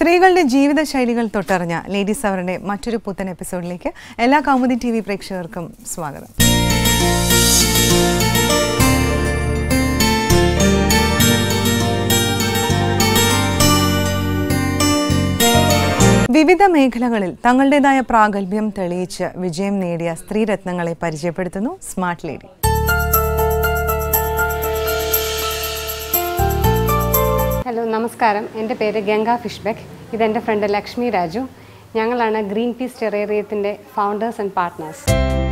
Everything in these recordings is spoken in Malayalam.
സ്ത്രീകളുടെ ജീവിതശൈലികൾ തൊട്ടറിഞ്ഞ ലേഡീസ് അവറിന്റെ മറ്റൊരു പുത്തൻ എപ്പിസോഡിലേക്ക് എല്ലാ കൗമുദി ടിവി പ്രേക്ഷകർക്കും സ്വാഗതം. വിവിധ മേഖലകളിൽ തങ്ങളുടേതായ പ്രാഗൽഭ്യം തെളിയിച്ച് വിജയം നേടിയ സ്ത്രീരത്നങ്ങളെ പരിചയപ്പെടുത്തുന്നു സ്മാർട്ട് ലേഡി. ഹലോ, നമസ്കാരം. എൻ്റെ പേര് ഗംഗ ഫിഷ്ബെക്ക്. ഇതെൻ്റെ ഫ്രണ്ട് ലക്ഷ്മി രാജു. ഞങ്ങളാണ് ഗ്രീൻ പീസ് ടെറേറിയത്തിൻ്റെ founders and partners.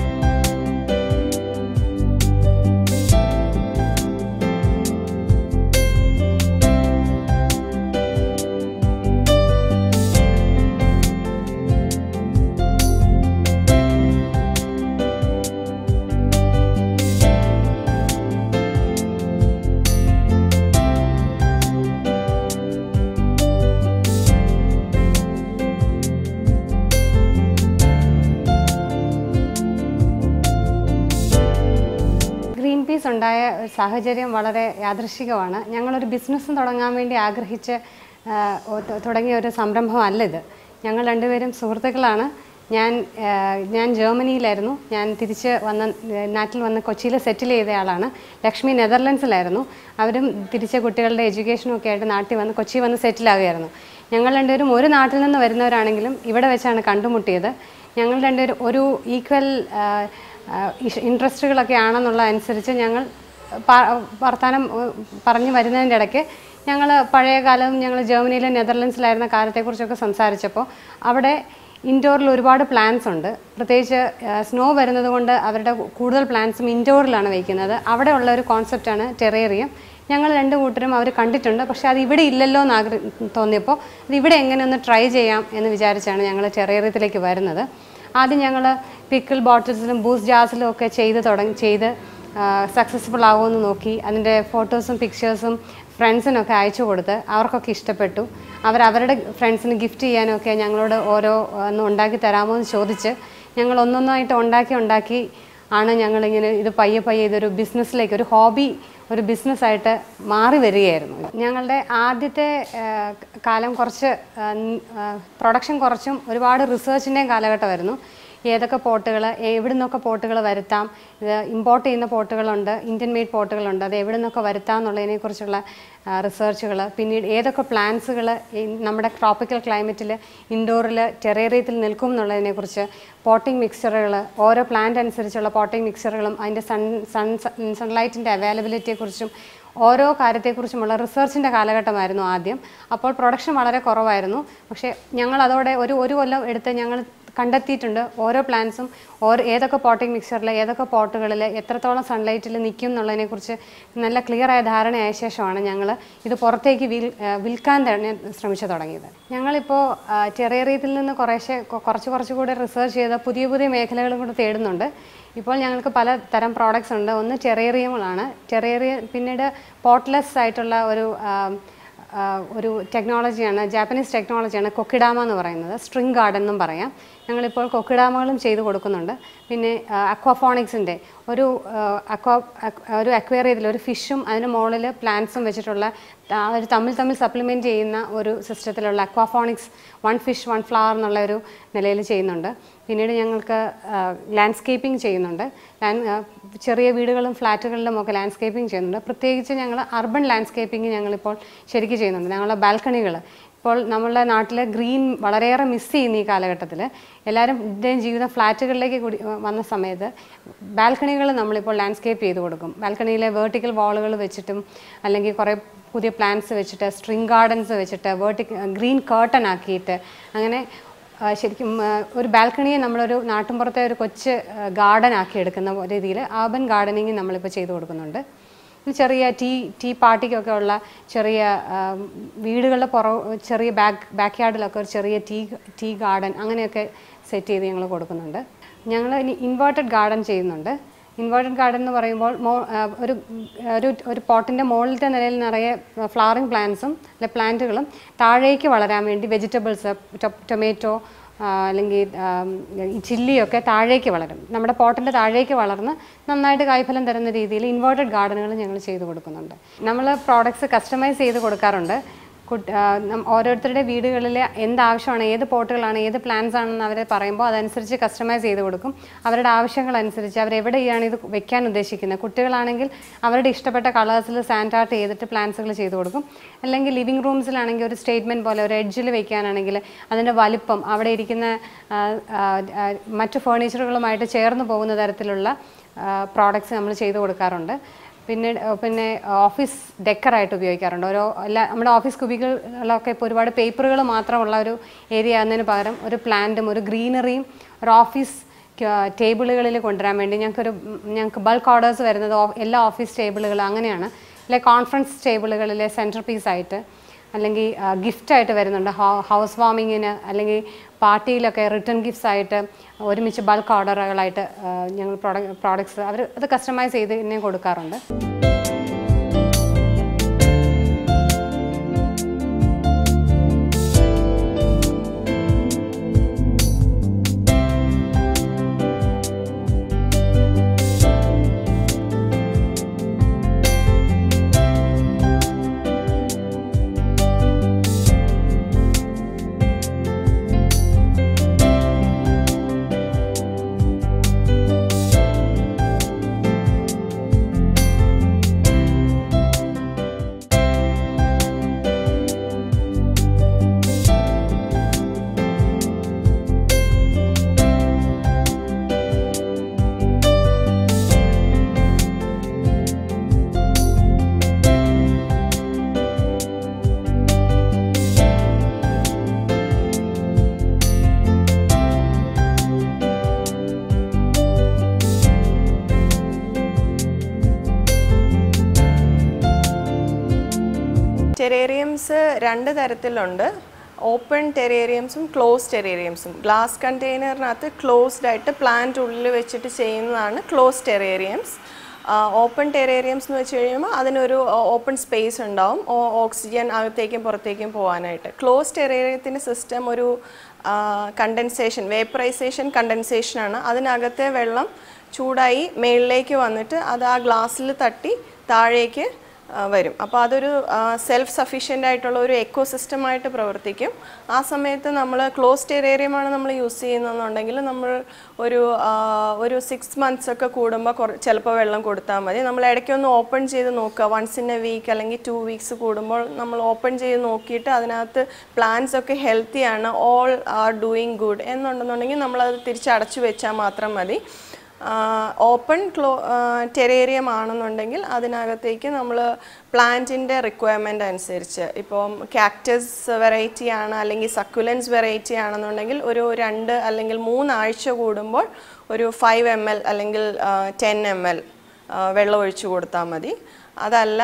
Green peace ഉണ്ടായ സാഹചര്യം വളരെ യാദൃശ്ചികമാണ്. ഞങ്ങളൊരു ബിസിനസ് തുടങ്ങാൻ വേണ്ടി ആഗ്രഹിച്ച് തുടങ്ങിയ ഒരു സംരംഭമല്ല ഇത്. ഞങ്ങൾ രണ്ടുപേരും സുഹൃത്തുക്കളാണ്. ഞാൻ ജർമ്മനിയിലായിരുന്നു. ഞാൻ തിരിച്ച് നാട്ടിൽ വന്ന് കൊച്ചിയിൽ സെറ്റിൽ ചെയ്ത ആളാണ്. ലക്ഷ്മി നെതർലൻഡ്സിലായിരുന്നു. അവരും തിരിച്ച് കുട്ടികളുടെ എഡ്യൂക്കേഷനും ഒക്കെ ആയിട്ട് നാട്ടിൽ വന്ന് കൊച്ചി വന്ന് സെറ്റിലാകുമായിരുന്നു. ഞങ്ങൾ രണ്ടുപേരും ഒരു നാട്ടിൽ നിന്ന് വരുന്നവരാണെങ്കിലും ഇവിടെ വെച്ചാണ് കണ്ടുമുട്ടിയത്. ഞങ്ങൾ രണ്ടുപേരും ഒരു ഈക്വൽ ഇൻട്രസ്റ്റുകളൊക്കെ ആണെന്നുള്ള അനുസരിച്ച് ഞങ്ങൾ വർത്തമാനം പറഞ്ഞു വരുന്നതിൻ്റെ ഇടയ്ക്ക് ഞങ്ങൾ പഴയ കാലം ഞങ്ങൾ ജർമ്മനിയിലെ നെതർലൻഡ്സിലായിരുന്ന കാലത്തെക്കുറിച്ചൊക്കെ സംസാരിച്ചപ്പോൾ അവിടെ ഇൻഡോറിൽ ഒരുപാട് പ്ലാൻസ് ഉണ്ട്. പ്രത്യേകിച്ച് സ്നോ വരുന്നത് കൊണ്ട് അവരുടെ കൂടുതൽ പ്ലാൻസും ഇൻഡോറിലാണ് വയ്ക്കുന്നത്. അവിടെ ഉള്ള ഒരു കോൺസെപ്റ്റാണ് ടെറേറിയം. ഞങ്ങൾ രണ്ട് കൂട്ടരും അവർ കണ്ടിട്ടുണ്ട്. പക്ഷേ അത് ഇവിടെ ഇല്ലല്ലോ എന്ന് തോന്നിയപ്പോൾ അത് ഇവിടെ എങ്ങനെ ഒന്ന് ട്രൈ ചെയ്യാം എന്ന് വിചാരിച്ചാണ് ഞങ്ങൾ ടെറേറിയത്തിലേക്ക് വരുന്നത്. ആദ്യം ഞങ്ങൾ പിക്കിൾ ബോട്ടിൽസിലും ബൂസ്റ്റ് ജാസിലും ഒക്കെ ചെയ്ത് സക്സസ്ഫുൾ ആകുമെന്ന് നോക്കി. അതിൻ്റെ ഫോട്ടോസും പിക്ചേഴ്സും ഫ്രണ്ട്സിനൊക്കെ അയച്ചു കൊടുത്ത് അവർക്കൊക്കെ ഇഷ്ടപ്പെട്ടു. അവരുടെ ഫ്രണ്ട്സിന് ഗിഫ്റ്റ് ചെയ്യാനൊക്കെ ഞങ്ങളോട് ഒന്ന് ഉണ്ടാക്കി തരാമോ എന്ന് ചോദിച്ച് ഞങ്ങൾ ഒന്നൊന്നായിട്ട് ഉണ്ടാക്കി ആണ് ഞങ്ങളിങ്ങനെ ഇത് പയ്യെ ഇതൊരു ബിസിനസ്സിലേക്ക്, ഒരു ഹോബി, ഒരു ബിസിനസ്സായിട്ട് മാറി വരികയായിരുന്നു. ഞങ്ങളുടെ ആദ്യത്തെ കാലം കുറച്ച് പ്രൊഡക്ഷൻ കുറച്ചും ഒരുപാട് റിസർച്ചിൻ്റെയും കാലഘട്ടമായിരുന്നു. ഏതൊക്കെ പോട്ടുകൾ, എവിടെ നിന്നൊക്കെ പോട്ടുകൾ വരുത്താം, ഇത് ഇമ്പോർട്ട് ചെയ്യുന്ന പോട്ടുകളുണ്ട്, ഇന്ത്യൻ മെയ്ഡ് പോട്ടുകളുണ്ട്, അത് എവിടെ നിന്നൊക്കെ വരുത്താം എന്നുള്ളതിനെക്കുറിച്ചുള്ള റിസർച്ചുകൾ, പിന്നീട് ഏതൊക്കെ പ്ലാന്റ്സുകൾ നമ്മുടെ ട്രോപ്പിക്കൽ ക്ലൈമറ്റിൽ ഇൻഡോറിൽ ടെറേറിയത്തിൽ നിൽക്കും എന്നുള്ളതിനെക്കുറിച്ച്, പോട്ടിംഗ് മിക്സ്ചറുകൾ, ഓരോ പ്ലാന്റ് അനുസരിച്ചുള്ള പോട്ടിംഗ് മിക്സ്ചറുകളും അതിൻ്റെ സൺലൈറ്റിൻ്റെ അവൈലബിലിറ്റിയെക്കുറിച്ചും ഓരോ കാര്യത്തെക്കുറിച്ചുമുള്ള റിസർച്ചിൻ്റെ കാലഘട്ടമായിരുന്നു ആദ്യം. അപ്പോൾ പ്രൊഡക്ഷൻ വളരെ കുറവായിരുന്നു. പക്ഷേ ഞങ്ങൾ അതോടെ ഒരു കൊല്ലം എടുത്ത് ഞങ്ങൾ കണ്ടെത്തിയിട്ടുണ്ട് ഓരോ പ്ലാന്റ്സും ഏതൊക്കെ പോട്ടിംഗ് മിക്സറിൽ, ഏതൊക്കെ പോട്ടുകളിൽ എത്രത്തോളം സൺലൈറ്റിൽ നിൽക്കും എന്നുള്ളതിനെക്കുറിച്ച് നല്ല ക്ലിയറായ ധാരണയായ ശേഷമാണ് ഞങ്ങൾ ഇത് പുറത്തേക്ക് വിൽക്കാൻ തന്നെ ശ്രമിച്ചു തുടങ്ങിയത്. ഞങ്ങളിപ്പോൾ ടെറേറിയത്തിൽ നിന്ന് കുറച്ചുകൂടെ റിസർച്ച് ചെയ്ത പുതിയ മേഖലകളും കൂടെ തേടുന്നുണ്ട്. ഇപ്പോൾ ഞങ്ങൾക്ക് പല തരം പ്രോഡക്റ്റ്സ് ഉണ്ട്. ഒന്ന് ടെറേറിയങ്ങളാണ്. പിന്നീട് പോട്ട്ലെസ് ആയിട്ടുള്ള ഒരു ടെക്നോളജിയാണ്, ജാപ്പനീസ് ടെക്നോളജിയാണ് കൊക്കിഡാമ എന്ന് പറയുന്നത്. സ്ട്രിങ് ഗാർഡൻ എന്നും പറയാം. ഞങ്ങളിപ്പോൾ കൊക്കിഡാമകളും ചെയ്ത് കൊടുക്കുന്നുണ്ട്. പിന്നെ അക്വാഫോണിക്സിൻ്റെ ഒരു അക്വേറിയത്തിൽ ഒരു ഫിഷും അതിന് മുകളിൽ പ്ലാന്റ്സും വെച്ചിട്ടുള്ള ഒരു തമ്മിൽ സപ്ലിമെൻറ്റ് ചെയ്യുന്ന ഒരു സിസ്റ്റത്തിലുള്ള അക്വാഫോണിക്സ് 1 fish 1 flower എന്നുള്ള ഒരു നിലയിൽ ചെയ്യുന്നുണ്ട്. പിന്നീട് ഞങ്ങൾക്ക് ലാൻഡ്സ്കേപ്പിംഗ് ചെയ്യുന്നുണ്ട്. ചെറിയ വീടുകളും ഫ്ലാറ്റുകളിലും ഒക്കെ ലാൻഡ്സ്കേപ്പിംഗ് ചെയ്യുന്നുണ്ട്. പ്രത്യേകിച്ച് ഞങ്ങൾ അർബൻ ലാൻഡ്സ്കേപ്പിംഗ് ഞങ്ങളിപ്പോൾ ശരിക്കും ചെയ്യുന്നുണ്ട്. ഞങ്ങളുടെ ബാൽക്കണികൾ ഇപ്പോൾ നമ്മളുടെ നാട്ടിൽ ഗ്രീൻ വളരെയേറെ മിസ് ചെയ്യുന്ന ഈ കാലഘട്ടത്തിൽ എല്ലാവരും ജീവിതം ഫ്ലാറ്റുകളിലേക്ക് കൂടി വന്ന സമയത്ത് ബാൽക്കണികൾ നമ്മളിപ്പോൾ ലാൻഡ്സ്കേപ്പ് ചെയ്ത് കൊടുക്കും. ബാൽക്കണിയിലെ വേർട്ടിക്കൽ വാളുകൾ വെച്ചിട്ടും അല്ലെങ്കിൽ കുറേ പുതിയ പ്ലാന്റ്സ് വെച്ചിട്ട്, സ്ട്രിങ് ഗാർഡൻസ് വെച്ചിട്ട്, ഗ്രീൻ കേർട്ടൺ ആക്കിയിട്ട്, അങ്ങനെ ശരിക്കും ഒരു ബാൽക്കണിയെ നമ്മളൊരു നാട്ടിൻപുറത്തെ ഒരു കൊച്ച് ഗാർഡൻ ആക്കി എടുക്കുന്ന രീതിയിൽ അർബൻ ഗാർഡനിങ് നമ്മളിപ്പോൾ ചെയ്ത് കൊടുക്കുന്നുണ്ട്. ചെറിയ ടീ പാർട്ടിക്കൊക്കെ ഉള്ള ചെറിയ വീടുകളുടെ ചെറിയ ബാക്ക് യാർഡിലൊക്കെ ഒരു ചെറിയ ടീ ഗാർഡൻ അങ്ങനെയൊക്കെ സെറ്റ് ചെയ്ത് ഞങ്ങൾ കൊടുക്കുന്നുണ്ട്. ഞങ്ങൾ ഇനി ഇൻവേർട്ടഡ് ഗാർഡൻ ചെയ്യുന്നുണ്ട്. ഇൻവേർട്ടഡ് ഗാർഡൻ എന്ന് പറയുമ്പോൾ ഒരു പോട്ടിൻ്റെ മുകളിലത്തെ നിലയിൽ നിറയെ ഫ്ലവറിങ് പ്ലാന്റ്സും അല്ലെ പ്ലാന്റുകളും താഴേക്ക് വളരാൻ വേണ്ടി വെജിറ്റബിൾസ്, ടൊമാറ്റോ, അല്ലെങ്കിൽ ഈ ചില്ലിയൊക്കെ താഴേക്ക് വളരും. നമ്മുടെ പോട്ടിൻ്റെ താഴേക്ക് വളർന്ന് നന്നായിട്ട് കായ്ഫലം തരുന്ന രീതിയിൽ ഇൻവേർട്ടഡ് ഗാർഡനുകൾ ഞങ്ങൾ ചെയ്തു കൊടുക്കുന്നുണ്ട്. നമ്മൾ പ്രോഡക്ട്സ് കസ്റ്റമൈസ് ചെയ്ത് കൊടുക്കാറുണ്ട്. ഓരോരുത്തരുടെ വീടുകളിൽ എന്താവശ്യമാണ്, ഏത് പോട്ടുകളാണ്, ഏത് പ്ലാന്റ്സ് ആണെന്ന് അവർ പറയുമ്പോൾ അതനുസരിച്ച് കസ്റ്റമൈസ് ചെയ്ത് കൊടുക്കും. അവരുടെ ആവശ്യങ്ങളനുസരിച്ച് അവരെവിടെയാണ് ഇത് വെക്കാൻ ഉദ്ദേശിക്കുന്നത്. കുട്ടികളാണെങ്കിൽ അവരുടെ ഇഷ്ടപ്പെട്ട കളേഴ്സിൽ സാൻഡ് ആർട്ട് ചെയ്തിട്ട് പ്ലാന്റ്സുകൾ ചെയ്ത് കൊടുക്കും. അല്ലെങ്കിൽ ലിവിങ് റൂംസിലാണെങ്കിൽ ഒരു സ്റ്റേറ്റ്മെൻറ്റ് പോലെ ഒരു എഡ്ജിൽ വെക്കാനാണെങ്കിൽ അതിൻ്റെ വലിപ്പം അവിടെ ഇരിക്കുന്ന മറ്റു ഫേർണിച്ചറുകളുമായിട്ട് ചേർന്ന് പോകുന്ന തരത്തിലുള്ള പ്രോഡക്റ്റ്സ് നമ്മൾ ചെയ്ത് കൊടുക്കാറുണ്ട്. പിന്നെ ഓഫീസ് ഡെക്കറായിട്ട് ഉപയോഗിക്കാറുണ്ട്. നമ്മുടെ ഓഫീസ് കുബികളൊക്കെ ഇപ്പോൾ ഒരുപാട് പേപ്പറുകൾ മാത്രമുള്ള ഒരു ഏരിയ ആകുന്നതിന് പകരം ഒരു പ്ലാന്റും ഒരു ഗ്രീനറിയും ഒരു ഓഫീസ് ടേബിളുകളിൽ കൊണ്ടുവരാൻ വേണ്ടി ഞങ്ങൾക്ക് ബൾക്ക് ഓർഡേഴ്സ് വരുന്നത് എല്ലാ ഓഫീസ് ടേബിളുകളും അങ്ങനെയാണ്. അല്ലെ കോൺഫറൻസ് ടേബിളുകളിലെ സെൻറ്റർ പീസായിട്ട് അല്ലെങ്കിൽ ഗിഫ്റ്റായിട്ട് വരുന്നുണ്ട്. ഹൗസ് വാമിങ്ങിന് അല്ലെങ്കിൽ പാർട്ടിയിലൊക്കെ റിട്ടേൺ ഗിഫ്റ്റ്സ് ആയിട്ട് ഒരുമിച്ച് ബൾക്ക് ഓർഡറുകളായിട്ട് ഞങ്ങൾ പ്രോഡക്ട്സ് അത് കസ്റ്റമൈസ് ചെയ്ത് തന്നെ കൊടുക്കാറുണ്ട്. ടെറേറിയംസ് രണ്ട് തരത്തിലുണ്ട്. ഓപ്പൺ ടെറേറിയംസും ക്ലോസ് ടെറേറിയംസും. ഗ്ലാസ് കണ്ടെയ്നറിനകത്ത് ക്ലോസ്ഡ് ആയിട്ട് പ്ലാന്റ് ഉള്ളിൽ വെച്ചിട്ട് ചെയ്യുന്നതാണ് ക്ലോസ് ടെറേറിയംസ്. ഓപ്പൺ ടെറേറിയംസ് എന്ന് വെച്ച് കഴിയുമ്പോൾ അതിനൊരു ഓപ്പൺ സ്പേസ് ഉണ്ടാവും, ഓക്സിജൻ അകത്തേക്കും പുറത്തേക്കും പോകാനായിട്ട്. ക്ലോസ് ടെറേറിയത്തിൻ്റെ സിസ്റ്റം ഒരു കണ്ടൻസേഷൻ, വേപ്പറൈസേഷൻ കണ്ടൻസേഷനാണ്. അതിനകത്തെ വെള്ളം ചൂടായി മേളിലേക്ക് വന്നിട്ട് അത് ആ ഗ്ലാസ്സിൽ തട്ടി താഴേക്ക് വരും. അപ്പോൾ അതൊരു സെൽഫ് സഫീഷ്യൻ്റ് ആയിട്ടുള്ള ഒരു എക്കോ സിസ്റ്റമായിട്ട് പ്രവർത്തിക്കും. ആ സമയത്ത് നമ്മൾ ക്ലോസ് ടെറേറിയമാണ് നമ്മൾ യൂസ് ചെയ്യുന്നതെന്നുണ്ടെങ്കിൽ നമ്മൾ ഒരു 6 months ഒക്കെ കൂടുമ്പോൾ ചിലപ്പോൾ വെള്ളം കൊടുത്താൽ മതി. നമ്മൾ ഇടയ്ക്കൊന്ന് ഓപ്പൺ ചെയ്ത് നോക്കുക. വൺസ് ഇൻ എ വീക്ക് അല്ലെങ്കിൽ 2 weeks കൂടുമ്പോൾ നമ്മൾ ഓപ്പൺ ചെയ്ത് നോക്കിയിട്ട് അതിനകത്ത് പ്ലാന്റ്സ് ഒക്കെ ഹെൽത്തിയാണ്, ഓൾ ആർ ഡൂയിങ് ഗുഡ് എന്നുണ്ടെന്നുണ്ടെങ്കിൽ നമ്മളത് തിരിച്ചടച്ചു വെച്ചാൽ മാത്രം മതി. ഓപ്പൺ ടെറേറിയം ആണെന്നുണ്ടെങ്കിൽ അതിനകത്തേക്ക് നമ്മൾ പ്ലാന്റിൻ്റെ റിക്വയർമെൻ്റ് അനുസരിച്ച്, ഇപ്പം കാക്ടസ് വെറൈറ്റി ആണ് അല്ലെങ്കിൽ സക്കുലൻസ് വെറൈറ്റി ആണെന്നുണ്ടെങ്കിൽ ഒരു 2 അല്ലെങ്കിൽ 3 ആഴ്ച കൂടുമ്പോൾ ഒരു 5 ml അല്ലെങ്കിൽ 10 ml വെള്ളം ഒഴിച്ചു കൊടുത്താൽ മതി. അതല്ല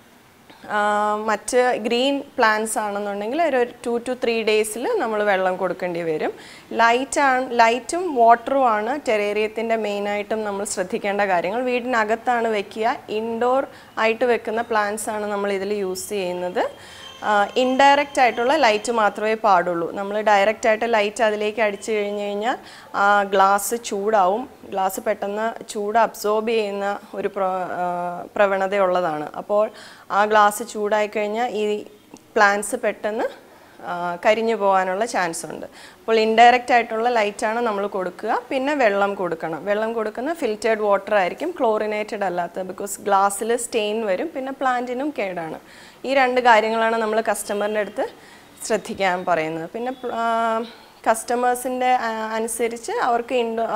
മറ്റ് ഗ്രീൻ പ്ലാന്റ്സ് ആണെന്നുണ്ടെങ്കിൽ ഒരു 2 to 3 days നമ്മൾ വെള്ളം കൊടുക്കേണ്ടി വരും. ലൈറ്റും വാട്ടറും ആണ് ടെറേറിയത്തിൻ്റെ മെയിനായിട്ടും നമ്മൾ ശ്രദ്ധിക്കേണ്ട കാര്യങ്ങൾ. വീടിനകത്താണ് വെക്കുക. ഇൻഡോർ ആയിട്ട് വെക്കുന്ന പ്ലാന്റ്സ് ആണ് നമ്മൾ ഇതിൽ യൂസ് ചെയ്യുന്നത്. ഇൻഡയറക്റ്റ് ആയിട്ടുള്ള ലൈറ്റ് മാത്രമേ പാടുള്ളൂ. നമ്മൾ ഡയറക്റ്റ് ആയിട്ട് ലൈറ്റ് അതിലേക്ക് അടിച്ചു കഴിഞ്ഞ് കഴിഞ്ഞാൽ ഗ്ലാസ് ചൂടാവും. ഗ്ലാസ് പെട്ടെന്ന് ചൂട് അബ്സോർബ് ചെയ്യുന്ന ഒരു പ്രവണതയുള്ളതാണ്. അപ്പോൾ ആ ഗ്ലാസ് ചൂടായി കഴിഞ്ഞാൽ ഈ പ്ലാന്റ്സ് പെട്ടെന്ന് കരിഞ്ഞു പോകാനുള്ള ചാൻസ് ഉണ്ട്. അപ്പോൾ ഇൻഡയറക്റ്റ് ആയിട്ടുള്ള ലൈറ്റാണ് നമ്മൾ കൊടുക്കുക. പിന്നെ വെള്ളം കൊടുക്കണം. വെള്ളം കൊടുക്കുന്ന ഫിൽറ്റേർഡ് വാട്ടർ ആയിരിക്കും, ക്ലോറിനേറ്റഡ് അല്ലാത്ത. ബിക്കോസ് ഗ്ലാസ്സിൽ സ്റ്റെയിൻ വരും, പിന്നെ പ്ലാന്റിനും കേടാണ്. ഈ 2 കാര്യങ്ങളാണ് നമ്മൾ കസ്റ്റമറിൻ്റെ അടുത്ത് ശ്രദ്ധിക്കാൻ പറയുന്നത്. പിന്നെ കസ്റ്റമേഴ്സിൻ്റെ അനുസരിച്ച് അവർക്ക്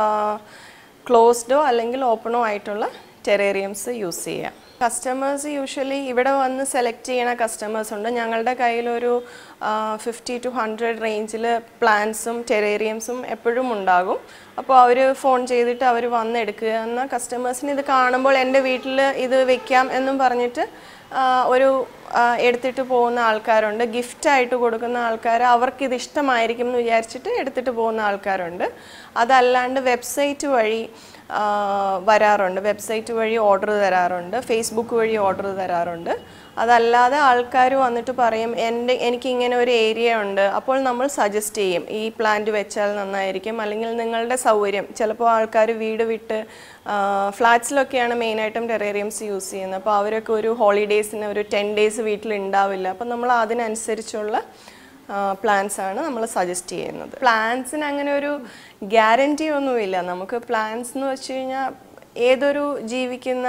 ക്ലോസ്ഡോ അല്ലെങ്കിൽ ഓപ്പണോ ആയിട്ടുള്ള ടെറേറിയംസ് യൂസ് ചെയ്യാം. കസ്റ്റമേഴ്സ് യൂഷ്വലി ഇവിടെ വന്ന് സെലക്ട് ചെയ്യണ കസ്റ്റമേഴ്സ് ഉണ്ട്. ഞങ്ങളുടെ കയ്യിലൊരു 50 to 100 റേഞ്ചിൽ പ്ലാന്റ്സും ടെറേറിയംസും എപ്പോഴും ഉണ്ടാകും. അപ്പോൾ അവർ ഫോൺ ചെയ്തിട്ട് അവർ വന്ന് എടുക്കുക എന്ന കസ്റ്റമേഴ്സിന് ഇത് കാണുമ്പോൾ എൻ്റെ വീട്ടിൽ ഇത് വെക്കാം എന്നും പറഞ്ഞിട്ട് എടുത്തിട്ട് പോകുന്ന ആൾക്കാരുണ്ട്. ഗിഫ്റ്റായിട്ട് കൊടുക്കുന്ന ആൾക്കാർ അവർക്കിത് ഇഷ്ടമായിരിക്കും എന്ന് വിചാരിച്ചിട്ട് എടുത്തിട്ട് പോകുന്ന ആൾക്കാരുണ്ട്. അതല്ലാണ്ട് വെബ്സൈറ്റ് വഴി വരാറുണ്ട്. വെബ്സൈറ്റ് വഴി ഓർഡർ തരാറുണ്ട്, ഫേസ്ബുക്ക് വഴി ഓർഡർ തരാറുണ്ട്. അതല്ലാതെ ആൾക്കാർ വന്നിട്ട് പറയും എനിക്കിങ്ങനെ ഒരു ഏരിയ ഉണ്ട്, അപ്പോൾ നമ്മൾ സജസ്റ്റ് ചെയ്യും ഈ പ്ലാന്റ് വെച്ചാൽ നന്നായിരിക്കും, അല്ലെങ്കിൽ നിങ്ങളുടെ സൗകര്യം. ചിലപ്പോൾ ആൾക്കാർ വീട് വിട്ട് ഫ്ലാറ്റ്സിലൊക്കെയാണ് മെയിനായിട്ടും ടെറേറിയംസ് യൂസ് ചെയ്യുന്നത്. അപ്പോൾ അവരൊക്കെ ഒരു ഹോളിഡേയ്സിന് ഒരു 10 days വീട്ടിലുണ്ടാവില്ല. അപ്പോൾ നമ്മൾ അതിനനുസരിച്ചുള്ള പ്ലാൻസ് ആണ് നമ്മൾ സജസ്റ്റ് ചെയ്യുന്നത്. പ്ലാൻസിന് അങ്ങനെ ഒരു ഗ്യാരൻറ്റി ഒന്നുമില്ല. നമുക്ക് പ്ലാൻസ് എന്ന് വെച്ച് കഴിഞ്ഞാൽ ഏതൊരു ജീവിക്കുന്ന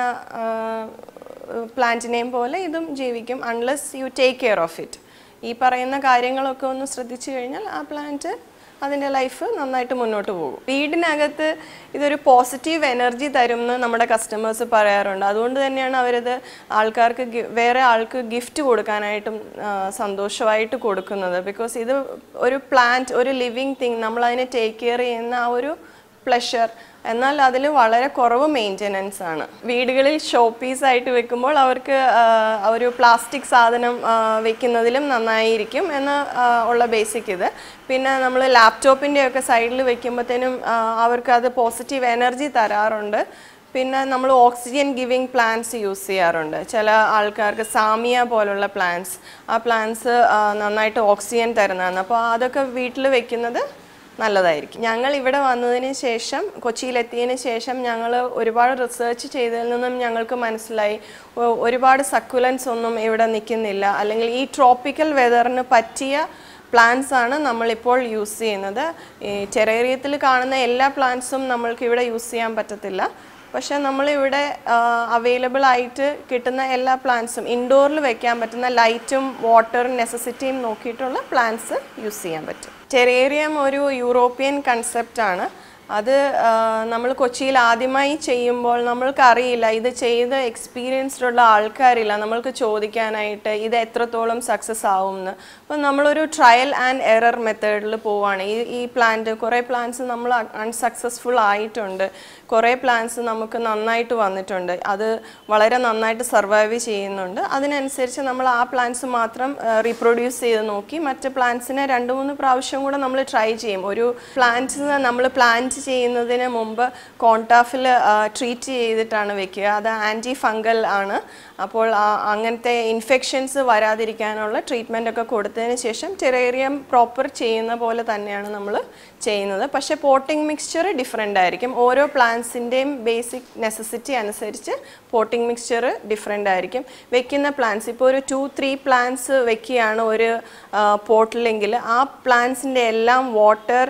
പ്ലാന്റിനെയും പോലെ ഇതും ജീവിക്കും, unless you take care of it. ഈ പറയുന്ന കാര്യങ്ങളൊക്കെ ഒന്ന് ശ്രദ്ധിച്ചു കഴിഞ്ഞാൽ ആ പ്ലാന്റ് അതിൻ്റെ ലൈഫ് നന്നായിട്ട് മുന്നോട്ട് പോകും. വീടിനകത്ത് ഇതൊരു പോസിറ്റീവ് എനർജി തരും എന്ന് നമ്മുടെ കസ്റ്റമേഴ്സ് പറയാറുണ്ട്. അതുകൊണ്ട് തന്നെയാണ് അവരത് ആൾക്കാർക്ക് വേറെ ആൾക്ക് ഗിഫ്റ്റ് കൊടുക്കാനായിട്ടും സന്തോഷമായിട്ട് കൊടുക്കുന്നത്. ബിക്കോസ് ഇത് ഒരു പ്ലാന്റ്, ഒരു ലിവിങ് തിങ്, നമ്മളതിനെ ടേക്ക് കെയർ ചെയ്യുന്ന ആ ഒരു പ്ലഷർ, എന്നാൽ അതിൽ വളരെ കുറവ് മെയിൻ്റെനൻസ് ആണ്. വീടുകളിൽ ഷോ പീസായിട്ട് വെക്കുമ്പോൾ അവർക്ക് ഒരു പ്ലാസ്റ്റിക് സാധനം വെക്കുന്നതിലും നന്നായിരിക്കും എന്ന് ഉള്ള ബേസിക് ഇത്. പിന്നെ നമ്മൾ ലാപ്ടോപ്പിൻ്റെയൊക്കെ സൈഡിൽ വെക്കുമ്പോഴത്തേനും അവർക്ക് അത് പോസിറ്റീവ് എനർജി തരാറുണ്ട്. പിന്നെ നമ്മൾ ഓക്സിജൻ ഗിവിങ് പ്ലാന്റ്സ് യൂസ് ചെയ്യാറുണ്ട്. ചില ആൾക്കാർക്ക് സാമിയ പോലുള്ള പ്ലാന്റ്സ്, ആ പ്ലാന്റ്സ് നന്നായിട്ട് ഓക്സിജൻ തരുന്നതാണ്. അപ്പോൾ അതൊക്കെ വീട്ടിൽ വെക്കുന്നത് നല്ലതായിരിക്കും. ഞങ്ങൾ ഇവിടെ വന്നതിന് ശേഷം, കൊച്ചിയിലെത്തിയതിന് ശേഷം ഞങ്ങൾ ഒരുപാട് റിസർച്ച് ചെയ്തതിൽ നിന്നും ഞങ്ങൾക്ക് മനസ്സിലായി ഒരുപാട് സക്കുലൻസ് ഒന്നും ഇവിടെ നിൽക്കുന്നില്ല, അല്ലെങ്കിൽ ഈ ട്രോപ്പിക്കൽ വെതറിന് പറ്റിയ പ്ലാന്റ്സ് ആണ് നമ്മളിപ്പോൾ യൂസ് ചെയ്യുന്നത്. ഈ ടെറേറിയത്തിൽ കാണുന്ന എല്ലാ പ്ലാന്റ്സും നമ്മൾക്ക് ഇവിടെ യൂസ് ചെയ്യാൻ പറ്റത്തില്ല. പക്ഷേ നമ്മളിവിടെ അവൈലബിൾ ആയിട്ട് കിട്ടുന്ന എല്ലാ പ്ലാന്റ്സും, ഇൻഡോറിൽ വെക്കാൻ പറ്റുന്ന ലൈറ്റും വാട്ടറും നെസസിറ്റിയും നോക്കിയിട്ടുള്ള പ്ലാന്റ്സ് യൂസ് ചെയ്യാൻ പറ്റും. ടെറേറിയം ഒരു യൂറോപ്യൻ കൺസെപ്റ്റാണ്. അത് നമ്മൾ കൊച്ചിയിൽ ആദ്യമായി ചെയ്യുമ്പോൾ നമ്മൾക്കറിയില്ല, ഇത് ചെയ്ത് എക്സ്പീരിയൻസ്ഡ് ഉള്ള ആൾക്കാരില്ല നമ്മൾക്ക് ചോദിക്കാനായിട്ട് ഇത് എത്രത്തോളം സക്സസ് ആവും എന്ന്. അപ്പോൾ നമ്മളൊരു ട്രയൽ ആൻഡ് എറർ മെത്തേഡിൽ പോവുകയാണ്. ഈ പ്ലാന്റ്, കുറേ പ്ലാന്റ്സ് നമ്മൾ അൺസക്സസ്ഫുൾ ആയിട്ടുണ്ട്, കുറേ പ്ലാന്റ്സ് നമുക്ക് നന്നായിട്ട് വന്നിട്ടുണ്ട്, അത് വളരെ നന്നായിട്ട് സർവൈവ് ചെയ്യുന്നുണ്ട്. അതിനനുസരിച്ച് നമ്മൾ ആ പ്ലാന്റ്സ് മാത്രം റീപ്രൊഡ്യൂസ് ചെയ്ത് നോക്കി മറ്റ് പ്ലാന്റ്സിനെ 2-3 പ്രാവശ്യം കൂടെ നമ്മൾ ട്രൈ ചെയ്യും. ഒരു പ്ലാന്റ്സ് നമ്മൾ പ്ലാന്റ് ചെയ്യുന്നതിന് മുമ്പ് കോൺടാഫിൽ ട്രീറ്റ് ചെയ്തിട്ടാണ് വെക്കുക. അത് ആൻറ്റി ഫംഗൽ ആണ്. അപ്പോൾ അങ്ങനത്തെ ഇൻഫെക്ഷൻസ് വരാതിരിക്കാനുള്ള ട്രീറ്റ്മെൻ്റ് ഒക്കെ കൊടുത്തതിന് ശേഷം ടെറേറിയം പ്രോപ്പർ ചെയ്യുന്ന പോലെ തന്നെയാണ് നമ്മൾ ചെയ്യുന്നത്. പക്ഷേ പോട്ടിംഗ് മിക്സ്ചർ ഡിഫറെൻ്റ് ആയിരിക്കും. ഓരോ പ്ലാന്റ്സിൻ്റെയും ബേസിക് നെസസിറ്റി അനുസരിച്ച് പോട്ടിംഗ് മിക്സ്ചർ ഡിഫറെൻ്റ് ആയിരിക്കും. വെക്കുന്ന പ്ലാന്റ്സ് ഇപ്പോൾ ഒരു 2-3 പ്ലാന്റ്സ് വെക്കുകയാണ് ഒരു പോട്ടിലെങ്കിൽ ആ പ്ലാന്റ്സിൻ്റെ എല്ലാം water,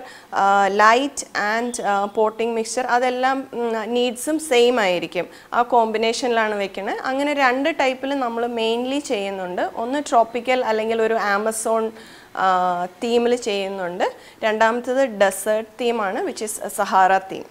light and potting mixture അതെല്ലാം നീഡ്സും സെയിം ആയിരിക്കും. ആ കോമ്പിനേഷനിലാണ് വെക്കുന്നത്. അങ്ങനെ 2 ടൈപ്പിൽ നമ്മൾ മെയിൻലി ചെയ്യുന്നുണ്ട്. ഒന്ന് ട്രോപ്പിക്കൽ അല്ലെങ്കിൽ ഒരു ആമസോൺ തീമിൽ ചെയ്യുന്നുണ്ട്. രണ്ടാമത്തത് ഡെസേർട്ട് തീമാണ്, വിച്ച് ഇസ് സഹാറ തീം.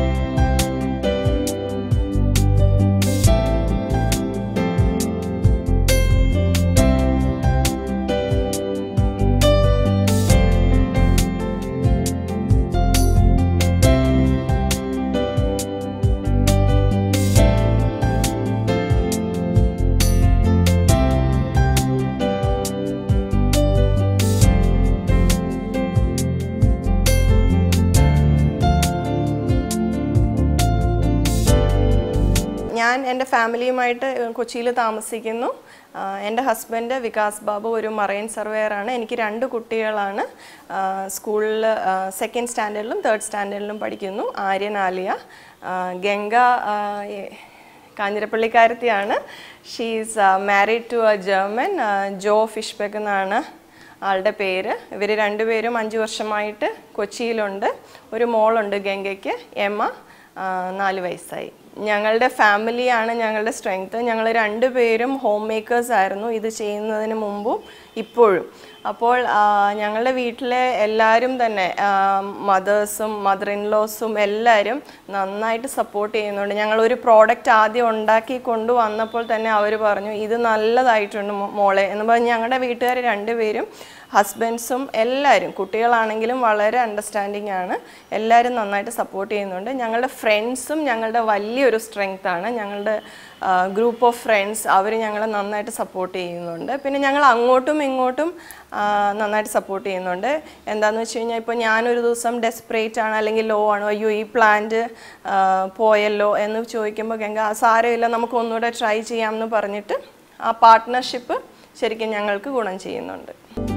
ഞാൻ എൻ്റെ ഫാമിലിയുമായിട്ട് കൊച്ചിയിൽ താമസിക്കുന്നു. എൻ്റെ ഹസ്ബൻഡ് വികാസ് ബാബു ഒരു മറൈൻ സർവേയറാണ്. എനിക്ക് 2 കുട്ടികളാണ്. സ്കൂളിൽ 2nd സ്റ്റാൻഡേർഡിലും 3rd സ്റ്റാൻഡേർഡിലും പഠിക്കുന്നു. ആര്യൻ, ആലിയ. ഗംഗ കാഞ്ഞിരപ്പള്ളിക്കാരത്തിയാണ്. She's married to a German. Joe Fishbeck എന്നാണ് ആളുടെ പേര്. ഇവർ 2 പേരും 5 വർഷമായിട്ട് കൊച്ചിയിലുണ്ട്. ഒരു മോളുണ്ട് ഗംഗയ്ക്ക്, എമ്മ, 4 വയസ്സായി. ഞങ്ങളുടെ ഫാമിലിയാണ് ഞങ്ങളുടെ സ്ട്രെങ്ത്. ഞങ്ങൾ 2 പേരും ഹോം മേക്കേഴ്സ് ആയിരുന്നു ഇത് ചെയ്യുന്നതിന് മുമ്പും ഇപ്പോഴും. അപ്പോൾ ഞങ്ങളുടെ വീട്ടിലെ എല്ലാവരും തന്നെ മദേഴ്സും മദർ ഇൻലോസും എല്ലാവരും നന്നായിട്ട് സപ്പോർട്ട് ചെയ്യുന്നുണ്ട്. ഞങ്ങളൊരു പ്രോഡക്റ്റ് ആദ്യം ഉണ്ടാക്കി കൊണ്ടുവന്നപ്പോൾ തന്നെ അവർ പറഞ്ഞു ഇത് നല്ലതായിട്ടുണ്ട് മോളെ എന്ന് പറഞ്ഞ് ഞങ്ങളുടെ വീട്ടുകാർ 2 പേരും ഹസ്ബൻഡ്സും എല്ലാവരും, കുട്ടികളാണെങ്കിലും വളരെ അണ്ടർസ്റ്റാൻഡിങ് ആണ്. എല്ലാവരും നന്നായിട്ട് സപ്പോർട്ട് ചെയ്യുന്നുണ്ട്. ഞങ്ങളുടെ ഫ്രണ്ട്സും ഞങ്ങളുടെ വലിയൊരു സ്ട്രെങ്ത് ആണ്. ഞങ്ങളുടെ ഗ്രൂപ്പ് ഓഫ് ഫ്രണ്ട്സ് അവർ ഞങ്ങളെ നന്നായിട്ട് സപ്പോർട്ട് ചെയ്യുന്നുണ്ട്. പിന്നെ ഞങ്ങൾ അങ്ങോട്ടും ഇങ്ങോട്ടും നന്നായിട്ട് സപ്പോർട്ട് ചെയ്യുന്നുണ്ട്. എന്താണെന്ന് വെച്ച് കഴിഞ്ഞാൽ ഇപ്പോൾ ഞാനൊരു ദിവസം ഡെസ്പറേറ്റ് ആണ് അല്ലെങ്കിൽ ലോ ആണ്, അയ്യോ ഈ പ്ലാന്റ് പോയല്ലോ എന്ന് ചോദിക്കുമ്പോൾ ഗംഗ സാരമില്ല നമുക്ക് ഒന്നുകൂടെ ട്രൈ ചെയ്യാമെന്ന് പറഞ്ഞിട്ട് ആ പാർട്ട്ണർഷിപ്പ് ശരിക്കും ഞങ്ങൾക്ക് ഗുണം ചെയ്യുന്നുണ്ട്.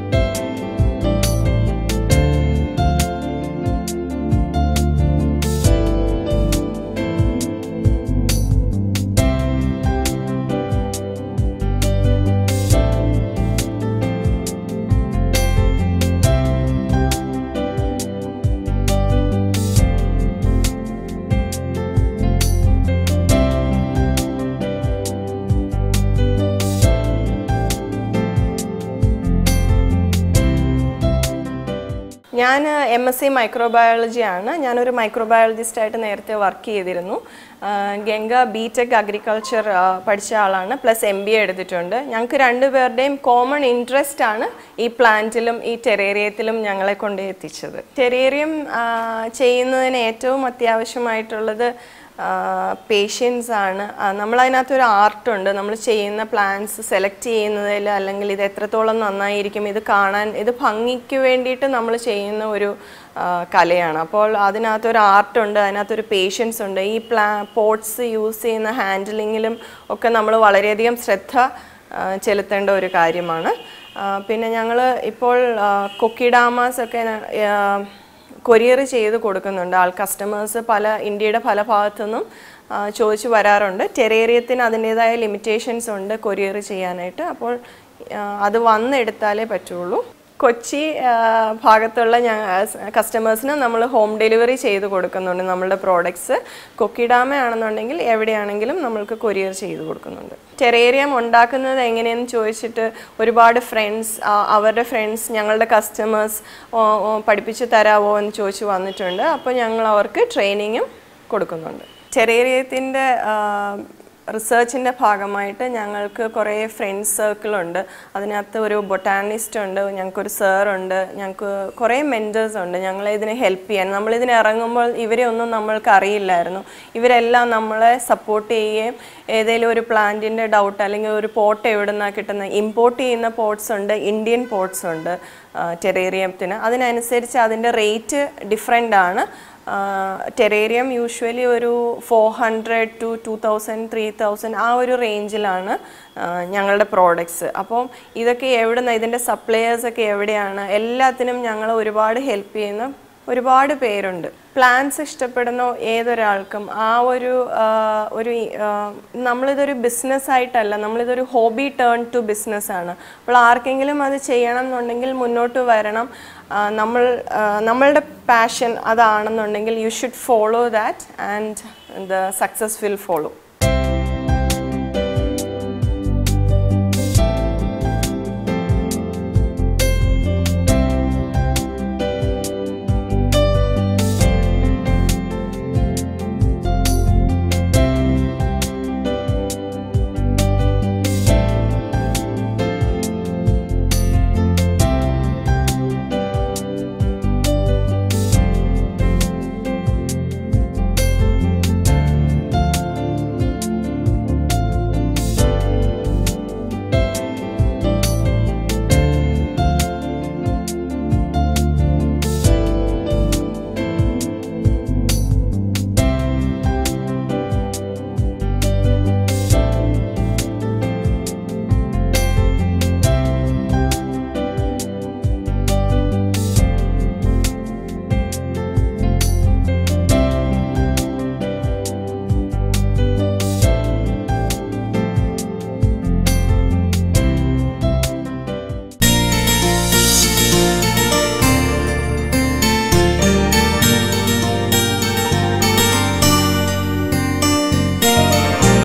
ഞാൻ MSc മൈക്രോബയോളജിയാണ്. ഞാനൊരു മൈക്രോബയോളജിസ്റ്റായിട്ട് നേരത്തെ വർക്ക് ചെയ്തിരുന്നു. ഗംഗ BTech അഗ്രികൾച്ചർ പഠിച്ച ആളാണ്, പ്ലസ് MBA എടുത്തിട്ടുണ്ട്. ഞങ്ങൾക്ക് രണ്ടുപേരുടെയും കോമൺ ഇൻട്രസ്റ്റ് ആണ് ഈ പ്ലാന്റിലും ഈ ടെറേറിയത്തിലും ഞങ്ങളെ കൊണ്ട് എത്തിച്ചത്. ടെറേറിയം ചെയ്യുന്നതിന് ഏറ്റവും അത്യാവശ്യമായിട്ടുള്ളത് പേഷ്യൻസ് ആണ്. നമ്മളതിനകത്തൊരു ആർട്ടുണ്ട്. നമ്മൾ ചെയ്യുന്ന പ്ലാന്റ്സ് സെലക്ട് ചെയ്യുന്നതിൽ, അല്ലെങ്കിൽ ഇത് എത്രത്തോളം നന്നായിരിക്കും, ഇത് കാണാൻ, ഇത് ഭംഗിക്ക് വേണ്ടിയിട്ട് നമ്മൾ ചെയ്യുന്ന ഒരു കലയാണ്. അപ്പോൾ അതിനകത്തൊരു ആർട്ടുണ്ട്, അതിനകത്തൊരു പേഷ്യൻസ് ഉണ്ട്. ഈ പോട്ട്സ് യൂസ് ചെയ്യുന്ന ഹാൻഡിലിങ്ങിലും ഒക്കെ നമ്മൾ വളരെയധികം ശ്രദ്ധ ചെലുത്തേണ്ട ഒരു കാര്യമാണ്. പിന്നെ ഞങ്ങൾ ഇപ്പോൾ കൊക്കിഡാമാസ് ഒക്കെ കൊറിയർ ചെയ്ത് കൊടുക്കുന്നുണ്ട്. കസ്റ്റമേഴ്സ് ഇന്ത്യയുടെ പല ഭാഗത്തു നിന്നും ചോദിച്ചു വരാറുണ്ട്. ടെറേറിയത്തിന് അതിൻ്റേതായ ലിമിറ്റേഷൻസ് ഉണ്ട് കൊറിയർ ചെയ്യാനായിട്ട്. അപ്പോൾ അത് വന്നെടുത്താലേ പറ്റുള്ളൂ. കൊച്ചി ഭാഗത്തുള്ള കസ്റ്റമേഴ്സിന് നമ്മൾ ഹോം ഡെലിവറി ചെയ്ത് കൊടുക്കുന്നുണ്ട് നമ്മളുടെ പ്രോഡക്ട്സ്. കൊക്കിഡാമ ആണെന്നുണ്ടെങ്കിൽ എവിടെയാണെങ്കിലും നമ്മൾക്ക് കൊറിയർ ചെയ്ത് കൊടുക്കുന്നുണ്ട്. ടെറേറിയം ഉണ്ടാക്കുന്നത് എങ്ങനെയെന്ന് ചോദിച്ചിട്ട് ഒരുപാട് അവരുടെ ഫ്രണ്ട്സ് ഞങ്ങളുടെ കസ്റ്റമേഴ്സ് പഠിപ്പിച്ച് തരാമോ എന്ന് ചോദിച്ച് വന്നിട്ടുണ്ട്. അപ്പോൾ ഞങ്ങൾ അവർക്ക് ട്രെയിനിങ്ങും കൊടുക്കുന്നുണ്ട്. ടെറേറിയത്തിൻ്റെ റിസർച്ചിൻ്റെ ഭാഗമായിട്ട് ഞങ്ങൾക്ക് കുറേ ഫ്രണ്ട്സ് സർക്കിളുണ്ട്. അതിനകത്ത് ഒരു ബൊട്ടാനിസ്റ്റ് ഉണ്ട്, ഞങ്ങൾക്കൊരു സാറുണ്ട്, ഞങ്ങൾക്ക് കുറേ മെൻറ്റേഴ്സ് ഉണ്ട് ഞങ്ങളെ ഇതിനെ ഹെൽപ്പ് ചെയ്യാൻ. നമ്മളിതിന് ഇറങ്ങുമ്പോൾ ഇവരെ ഒന്നും നമ്മൾക്ക് അറിയില്ലായിരുന്നു. ഇവരെല്ലാം നമ്മളെ സപ്പോർട്ട് ചെയ്യുകയും ഏതെങ്കിലും ഒരു പ്ലാന്റിൻ്റെ ഡൗട്ട് അല്ലെങ്കിൽ ഒരു പോട്ട് എവിടെ നിന്നാണ് കിട്ടുന്നത്, ഇമ്പോർട്ട് ചെയ്യുന്ന പോട്ട്സ് ഉണ്ട്, ഇന്ത്യൻ പോട്ട്സ് ഉണ്ട് ടെറേറിയത്തിന്. അതിനനുസരിച്ച് അതിൻ്റെ റേറ്റ് ഡിഫറെൻ്റ് ആണ്. ടെറേറിയം യൂഷ്വലി ഒരു 400 to 2000, 3000 ആ ഒരു റേഞ്ചിലാണ് ഞങ്ങളുടെ പ്രോഡക്ട്സ്. അപ്പം ഇതൊക്കെ എവിടുന്ന, ഇതിൻ്റെ സപ്ലയേഴ്സൊക്കെ എവിടെയാണ്, എല്ലാത്തിനും ഞങ്ങൾ ഒരുപാട് ഹെൽപ്പ് ചെയ്യുന്ന ഒരുപാട് പേരുണ്ട്. പ്ലാന്റ്സ് ഇഷ്ടപ്പെടുന്ന ഏതൊരാൾക്കും നമ്മളിതൊരു ബിസിനസ്സായിട്ടല്ല, നമ്മളിതൊരു ഹോബി ടേൺ ടു ബിസിനസ്സാണ്. അപ്പോൾ ആർക്കെങ്കിലും അത് ചെയ്യണം എന്നുണ്ടെങ്കിൽ മുന്നോട്ട് വരണം. നമ്മളുടെ പാഷൻ അതാണെന്നുണ്ടെങ്കിൽ you should follow that and the success will follow.